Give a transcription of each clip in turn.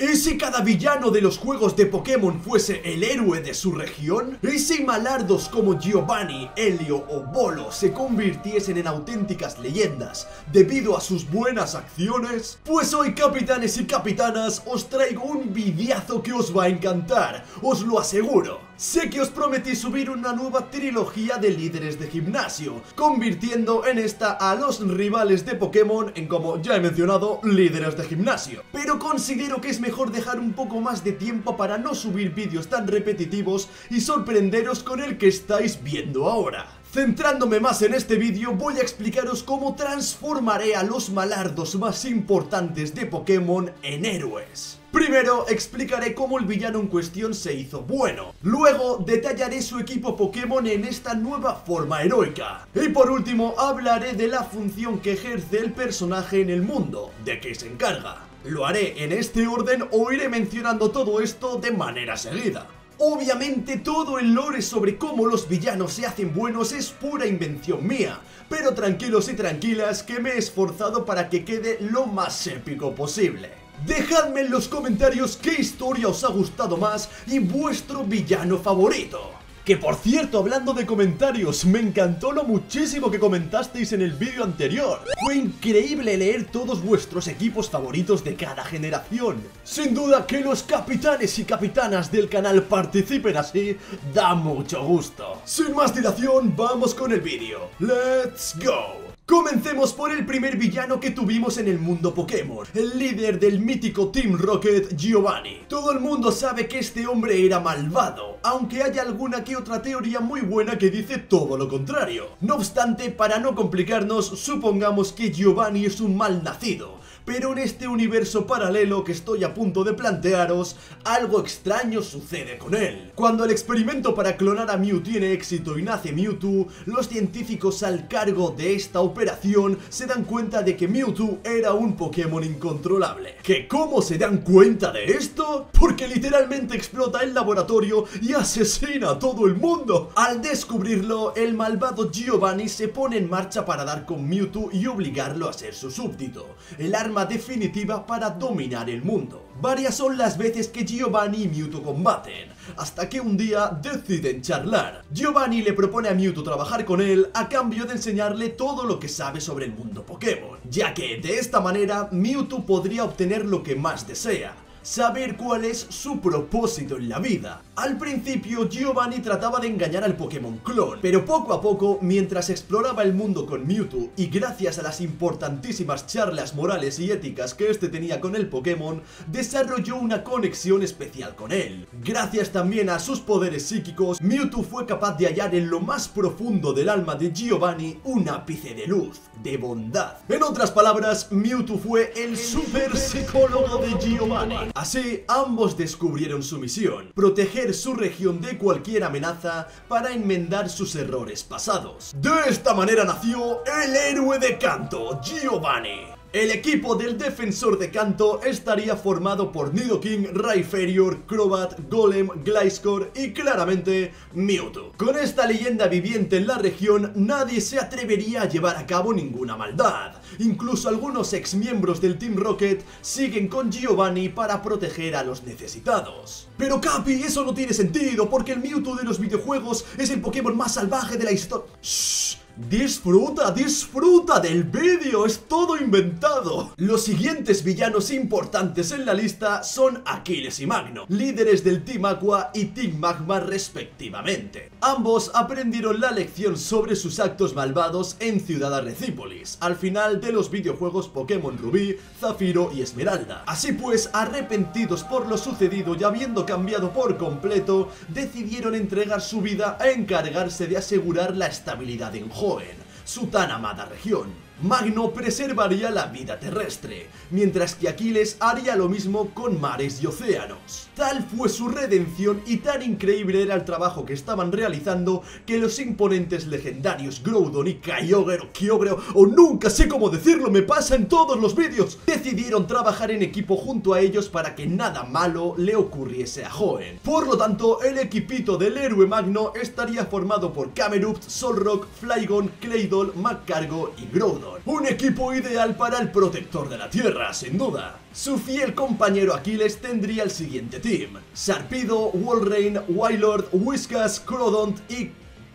¿Y si cada villano de los juegos de Pokémon fuese el héroe de su región? ¿Y si malardos como Giovanni, Helio o Bolo se convirtiesen en auténticas leyendas debido a sus buenas acciones? Pues hoy, capitanes y capitanas, os traigo un videazo que os va a encantar, os lo aseguro. Sé que os prometí subir una nueva trilogía de líderes de gimnasio, convirtiendo en esta a los rivales de Pokémon en, como ya he mencionado, líderes de gimnasio. Pero considero que es mejor dejar un poco más de tiempo para no subir vídeos tan repetitivos y sorprenderos con el que estáis viendo ahora. Centrándome más en este vídeo, voy a explicaros cómo transformaré a los malardos más importantes de Pokémon en héroes. Primero explicaré cómo el villano en cuestión se hizo bueno. Luego detallaré su equipo Pokémon en esta nueva forma heroica. Y por último hablaré de la función que ejerce el personaje en el mundo, de qué se encarga. Lo haré en este orden o iré mencionando todo esto de manera seguida. Obviamente todo el lore sobre cómo los villanos se hacen buenos es pura invención mía, pero tranquilos y tranquilas que me he esforzado para que quede lo más épico posible. Dejadme en los comentarios qué historia os ha gustado más y vuestro villano favorito. Que por cierto, hablando de comentarios, me encantó lo muchísimo que comentasteis en el vídeo anterior. Fue increíble leer todos vuestros equipos favoritos de cada generación. Sin duda que los capitanes y capitanas del canal participen así, da mucho gusto. Sin más dilación, vamos con el vídeo. ¡Let's go! Comencemos por el primer villano que tuvimos en el mundo Pokémon, el líder del mítico Team Rocket, Giovanni. Todo el mundo sabe que este hombre era malvado, aunque haya alguna que otra teoría muy buena que dice todo lo contrario. No obstante, para no complicarnos, supongamos que Giovanni es un malnacido. Pero en este universo paralelo que estoy a punto de plantearos, algo extraño sucede con él. Cuando el experimento para clonar a Mew tiene éxito y nace Mewtwo, los científicos al cargo de esta operación se dan cuenta de que Mewtwo era un Pokémon incontrolable. ¿Que cómo se dan cuenta de esto? Porque literalmente explota el laboratorio y asesina a todo el mundo. Al descubrirlo, el malvado Giovanni se pone en marcha para dar con Mewtwo y obligarlo a ser su súbdito. El arma definitiva para dominar el mundo. Varias son las veces que Giovanni y Mewtwo combaten, hasta que un día deciden charlar. Giovanni le propone a Mewtwo trabajar con él a cambio de enseñarle todo lo que sabe sobre el mundo Pokémon, ya que de esta manera Mewtwo podría obtener lo que más desea: saber cuál es su propósito en la vida. Al principio Giovanni trataba de engañar al Pokémon clon, pero poco a poco, mientras exploraba el mundo con Mewtwo y gracias a las importantísimas charlas morales y éticas que este tenía con el Pokémon, desarrolló una conexión especial con él. Gracias también a sus poderes psíquicos, Mewtwo fue capaz de hallar en lo más profundo del alma de Giovanni un ápice de luz, de bondad. En otras palabras, Mewtwo fue el super psicólogo de Giovanni. Así, ambos descubrieron su misión: proteger su región de cualquier amenaza para enmendar sus errores pasados. De esta manera nació el héroe de Kanto, Giovanni. El equipo del defensor de Kanto estaría formado por Nidoking, Rhyperior, Crobat, Golem, Gliscor y claramente Mewtwo. Con esta leyenda viviente en la región, nadie se atrevería a llevar a cabo ninguna maldad. Incluso algunos ex miembros del Team Rocket siguen con Giovanni para proteger a los necesitados. Pero Capi, eso no tiene sentido, porque el Mewtwo de los videojuegos es el Pokémon más salvaje de la historia. ¡Shh! Disfruta del vídeo, es todo inventado. Los siguientes villanos importantes en la lista son Aquiles y Magno, líderes del Team Aqua y Team Magma respectivamente. Ambos aprendieron la lección sobre sus actos malvados en Ciudad Arrecípolis, al final de los videojuegos Pokémon Rubí, Zafiro y Esmeralda. Así pues, arrepentidos por lo sucedido y habiendo cambiado por completo, decidieron entregar su vida a encargarse de asegurar la estabilidad en Hoenn, su tan amada región. Magno preservaría la vida terrestre, mientras que Aquiles haría lo mismo con mares y océanos. Tal fue su redención y tan increíble era el trabajo que estaban realizando que los imponentes legendarios Groudon y Kyogre o Kyogre o nunca sé cómo decirlo, me pasa en todos los vídeos, decidieron trabajar en equipo junto a ellos para que nada malo le ocurriese a Hoenn. Por lo tanto, el equipito del héroe Magno estaría formado por Camerupt, Solrock, Flygon, Claydol, Magcargo y Groudon. Legion. Un equipo ideal para el protector de la tierra, sin duda. Su fiel compañero Aquiles tendría el siguiente team: Sarpido, Walrein, Wailord, Whiskas, Crodont y...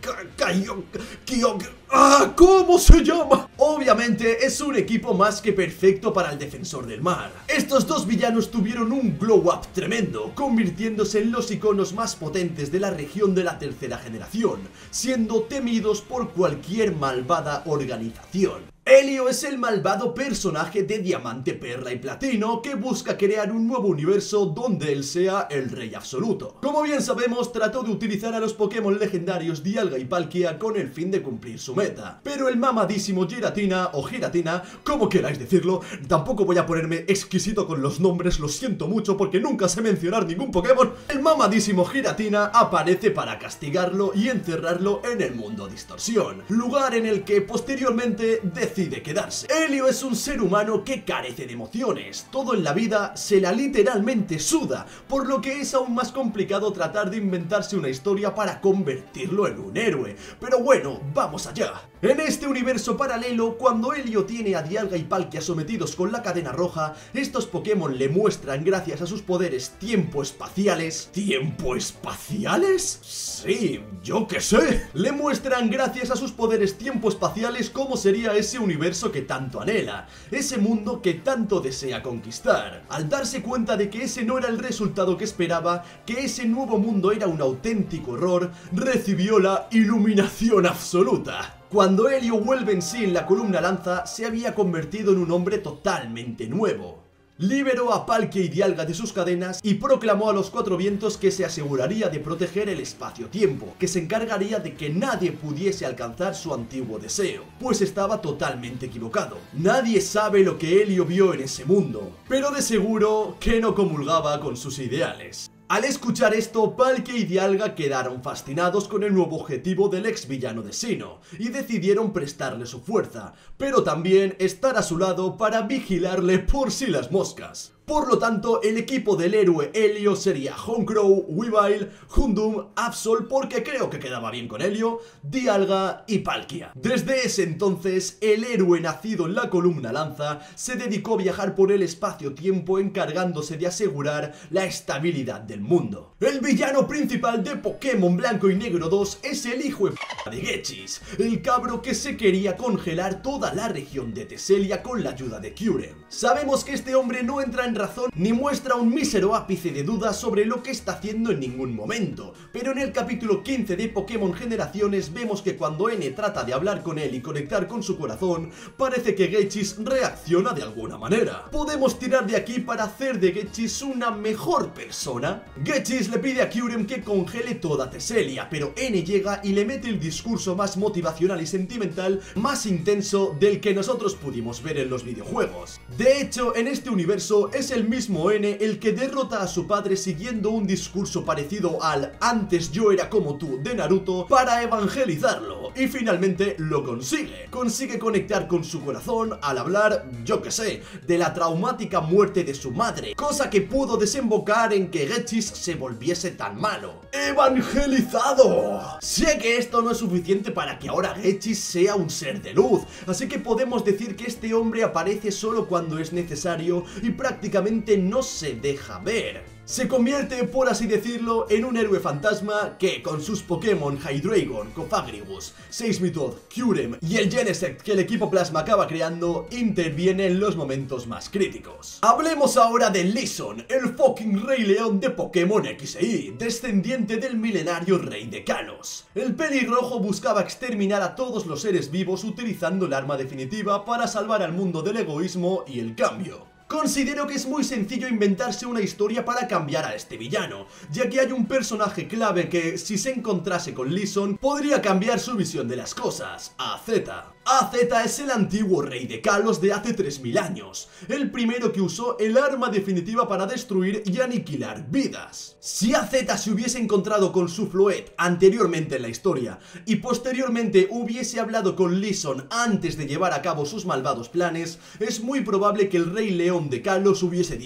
¿Cómo se llama? Obviamente es un equipo más que perfecto para el defensor del mar. Estos dos villanos tuvieron un glow up tremendo, convirtiéndose en los iconos más potentes de la región de la tercera generación, siendo temidos por cualquier malvada organización. Helio es el malvado personaje de Diamante, Perla y Platino que busca crear un nuevo universo donde él sea el rey absoluto. Como bien sabemos, trató de utilizar a los Pokémon legendarios Dialga y Palkia con el fin de cumplir su meta. Pero el mamadísimo Giratina, o Giratina, como queráis decirlo, tampoco voy a ponerme exquisito con los nombres, lo siento mucho porque nunca sé mencionar ningún Pokémon. El mamadísimo Giratina aparece para castigarlo y encerrarlo en el mundo Distorsión, lugar en el que posteriormente decide quedarse. Helio es un ser humano que carece de emociones, todo en la vida se la literalmente suda, por lo que es aún más complicado tratar de inventarse una historia para convertirlo en un héroe. Pero bueno, vamos allá. En este universo paralelo, cuando Helio tiene a Dialga y Palkia sometidos con la cadena roja, estos Pokémon le muestran, gracias a sus poderes tiempo-espaciales... ¿Tiempo espaciales? Sí, yo qué sé. Le muestran, gracias a sus poderes tiempo-espaciales, cómo sería ese universo que tanto anhela, ese mundo que tanto desea conquistar. Al darse cuenta de que ese no era el resultado que esperaba, que ese nuevo mundo era un auténtico error, recibió la iluminación absoluta. Cuando Helio vuelve en sí en la columna lanza, se había convertido en un hombre totalmente nuevo. Liberó a Palkia y Dialga de sus cadenas y proclamó a los cuatro vientos que se aseguraría de proteger el espacio-tiempo, que se encargaría de que nadie pudiese alcanzar su antiguo deseo, pues estaba totalmente equivocado. Nadie sabe lo que Helio vio en ese mundo, pero de seguro que no comulgaba con sus ideales. Al escuchar esto, Palkia y Dialga quedaron fascinados con el nuevo objetivo del ex villano de Sinnoh y decidieron prestarle su fuerza, pero también estar a su lado para vigilarle por si las moscas. Por lo tanto, el equipo del héroe Helio sería Honchkrow, Weavile, Houndoom, Absol, porque creo que quedaba bien con Helio, Dialga y Palkia. Desde ese entonces, el héroe nacido en la columna lanza se dedicó a viajar por el espacio-tiempo encargándose de asegurar la estabilidad del mundo. El villano principal de Pokémon Blanco y Negro 2 es el hijo de Gechis, el cabro que se quería congelar toda la región de Teselia con la ayuda de Kyurem. Sabemos que este hombre no entra en razón ni muestra un mísero ápice de duda sobre lo que está haciendo en ningún momento, pero en el capítulo 15 de Pokémon Generaciones vemos que cuando N trata de hablar con él y conectar con su corazón, parece que Gechis reacciona de alguna manera. Podemos tirar de aquí para hacer de Gechis una mejor persona. Gechis le pide a Kyurem que congele toda Teselia, pero N llega y le mete el discurso más motivacional y sentimental más intenso del que nosotros pudimos ver en los videojuegos. De hecho, en este universo es el mismo N el que derrota a su padre siguiendo un discurso parecido al "antes yo era como tú" de Naruto para evangelizarlo, y finalmente lo consigue. Consigue conectar con su corazón al hablar, yo que sé, de la traumática muerte de su madre, cosa que pudo desembocar en que Gechis se volviese tan malo. ¡Evangelizado! Sé que esto no es suficiente para que ahora Gechis sea un ser de luz, así que podemos decir que este hombre aparece solo cuando es necesario y prácticamente no se deja ver. Se convierte, por así decirlo, en un héroe fantasma que, con sus Pokémon Hydreigon, Cofagrigus, Seismitoad, Kyurem y el Genesect que el equipo Plasma acaba creando, interviene en los momentos más críticos. Hablemos ahora de Lison, el fucking Rey León de Pokémon X e Y, descendiente del milenario Rey de Kalos. El pelirrojo buscaba exterminar a todos los seres vivos utilizando el arma definitiva para salvar al mundo del egoísmo y el cambio. Considero que es muy sencillo inventarse una historia para cambiar a este villano, ya que hay un personaje clave que, si se encontrase con Lison, podría cambiar su visión de las cosas: AZ. AZ es el antiguo rey de Kalos de hace 3000 años, el primero que usó el arma definitiva para destruir y aniquilar vidas. Si AZ se hubiese encontrado con su Floette anteriormente en la historia y posteriormente hubiese hablado con Lison antes de llevar a cabo sus malvados planes, es muy probable que el Rey León de Kalos hubiese dicho: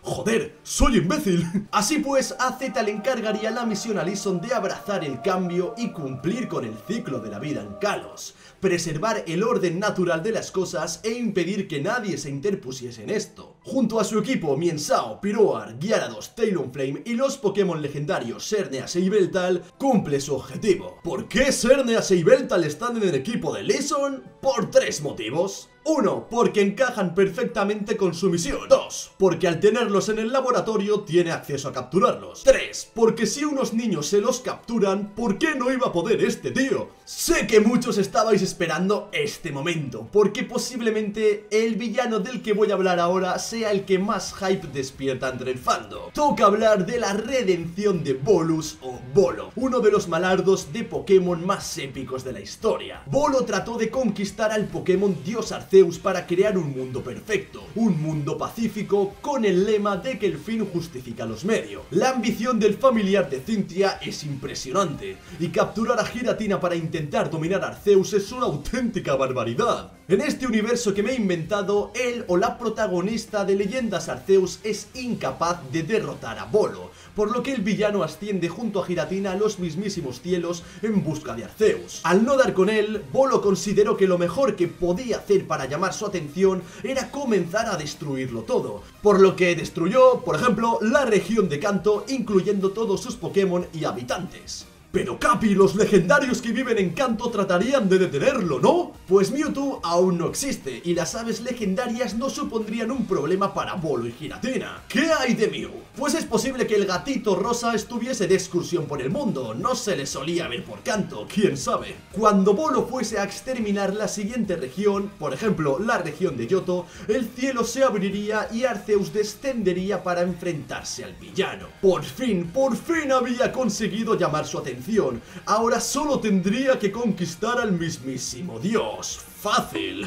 ¡Joder! ¡Soy imbécil! Así pues, a Z le encargaría la misión a Lison de abrazar el cambio y cumplir con el ciclo de la vida en Kalos, preservar el orden natural de las cosas e impedir que nadie se interpusiese en esto. Junto a su equipo, Mienshao, Pyroar, Gyarados, Talonflame y los Pokémon legendarios Xerneas e Yveltal, cumple su objetivo. ¿Por qué Xerneas e Yveltal están en el equipo de Lison? Por 3 motivos. 1. Porque encajan perfectamente con su misión. 2. Porque al tenerlos en el laboratorio tiene acceso a capturarlos. 3. Porque si unos niños se los capturan, ¿por qué no iba a poder este tío? Sé que muchos estabais esperando este momento, porque posiblemente el villano del que voy a hablar ahora sea el que más hype despierta entre el fandom. Toca hablar de la redención de Bolus o Bolo, uno de los malardos de Pokémon más épicos de la historia. Bolo trató de conquistar al Pokémon Dios Arceus para crear un mundo perfecto, un mundo pacífico con el lema de que el fin justifica los medios. La ambición del familiar de Cynthia es impresionante, y capturar a Giratina para intentar dominar a Arceus es una auténtica barbaridad. En este universo que me he inventado, él o la protagonista de Leyendas Arceus es incapaz de derrotar a Bolo, por lo que el villano asciende junto a Giratina a los mismísimos cielos en busca de Arceus. Al no dar con él, Bolo consideró que lo mejor que podía hacer para llamar su atención era comenzar a destruirlo todo, por lo que destruyó, por ejemplo, la región de Kanto, incluyendo todos sus Pokémon y habitantes. Pero Capi, los legendarios que viven en Kanto tratarían de detenerlo, ¿no? Pues Mewtwo aún no existe y las aves legendarias no supondrían un problema para Bolo y Giratina. ¿Qué hay de Mew? Pues es posible que el gatito rosa estuviese de excursión por el mundo, no se le solía ver por Kanto, quién sabe. Cuando Bolo fuese a exterminar la siguiente región, por ejemplo la región de Yoto, el cielo se abriría y Arceus descendería para enfrentarse al villano. Por fin había conseguido llamar su atención. Ahora solo tendría que conquistar al mismísimo Dios. ¡Fácil!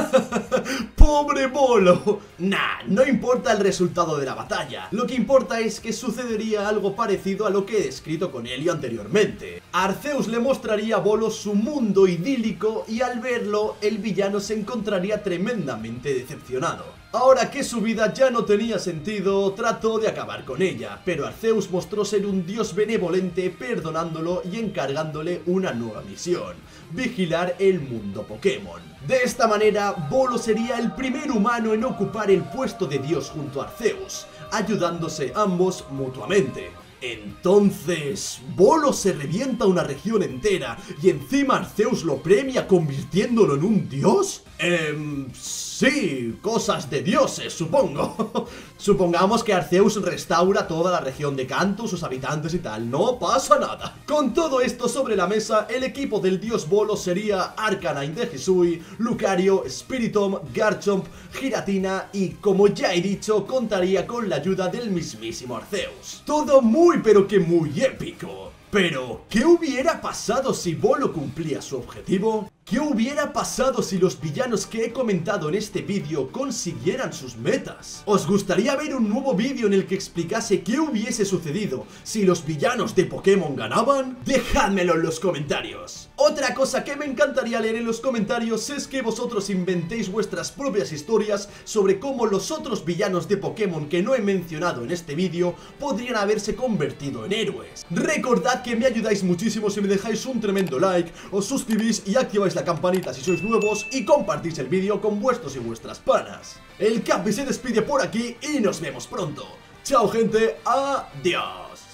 ¡Pobre Bolo! Nah, no importa el resultado de la batalla. Lo que importa es que sucedería algo parecido a lo que he descrito con Helio anteriormente. Arceus le mostraría a Bolo su mundo idílico y al verlo, el villano se encontraría tremendamente decepcionado. Ahora que su vida ya no tenía sentido, trató de acabar con ella, pero Arceus mostró ser un dios benevolente, perdonándolo y encargándole una nueva misión: vigilar el mundo Pokémon. De esta manera, Bolo sería el primer humano en ocupar el puesto de dios junto a Arceus, ayudándose ambos mutuamente. Entonces, ¿Bolo se revienta una región entera y encima Arceus lo premia convirtiéndolo en un dios? Sí, cosas de dioses, supongo. Supongamos que Arceus restaura toda la región de Kanto, sus habitantes y tal, no pasa nada. Con todo esto sobre la mesa, el equipo del dios Bolo sería Arcanine de Hisui, Lucario, Spiritomb, Garchomp, Giratina y, como ya he dicho, contaría con la ayuda del mismísimo Arceus. Todo muy pero que muy épico. Pero, ¿qué hubiera pasado si Bolo cumplía su objetivo? ¿Qué hubiera pasado si los villanos que he comentado en este vídeo consiguieran sus metas? ¿Os gustaría ver un nuevo vídeo en el que explicase qué hubiese sucedido si los villanos de Pokémon ganaban? Dejádmelo en los comentarios. Otra cosa que me encantaría leer en los comentarios es que vosotros inventéis vuestras propias historias sobre cómo los otros villanos de Pokémon que no he mencionado en este vídeo podrían haberse convertido en héroes. Recordad que me ayudáis muchísimo si me dejáis un tremendo like, os suscribís y activáis la campanita si sois nuevos y compartís el vídeo con vuestros y vuestras panas. El Capi se despide por aquí y nos vemos pronto. Chao gente, adiós.